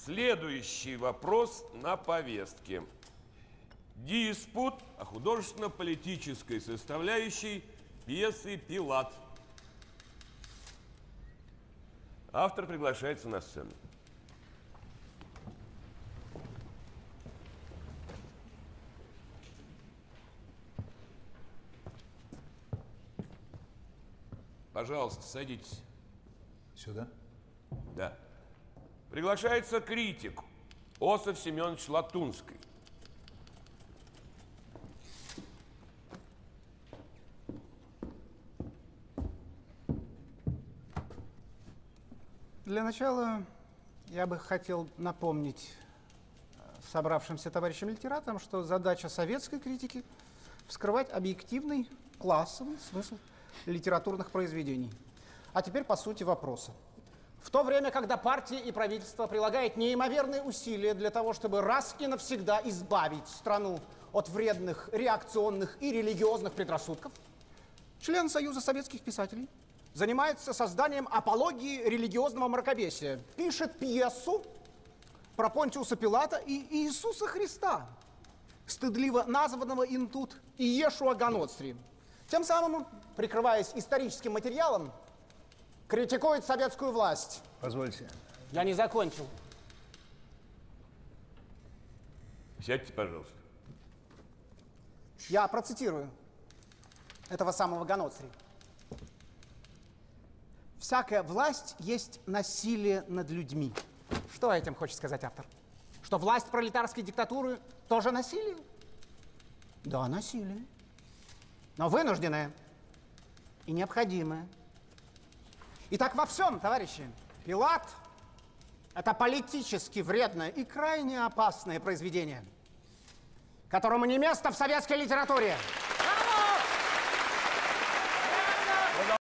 Следующий вопрос на повестке. Диспут о художественно-политической составляющей пьесы «Пилат». Автор приглашается на сцену. Пожалуйста, садитесь. Сюда? Да. Приглашается критик Осип Семенович Латунский. Для начала я бы хотел напомнить собравшимся товарищам литераторам, что задача советской критики – вскрывать объективный, классовый смысл литературных произведений. А теперь по сути вопроса. В то время, когда партия и правительство прилагают неимоверные усилия для того, чтобы раз и навсегда избавить страну от вредных реакционных и религиозных предрассудков, член Союза советских писателей занимается созданием апологии религиозного мракобесия. Пишет пьесу про Понтиуса Пилата и Иисуса Христа, стыдливо названного им тут Иешуа Ганоцри. Тем самым, прикрываясь историческим материалом, критикует советскую власть. Позвольте. Я не закончил. Сядьте, пожалуйста. Я процитирую этого самого Ганоцри. Всякая власть есть насилие над людьми. Что этим хочет сказать автор? Что власть пролетарской диктатуры тоже насилие? Да, насилие. Но вынужденное и необходимое. Итак, во всем, товарищи, Пилат – это политически вредное и крайне опасное произведение, которому не место в советской литературе.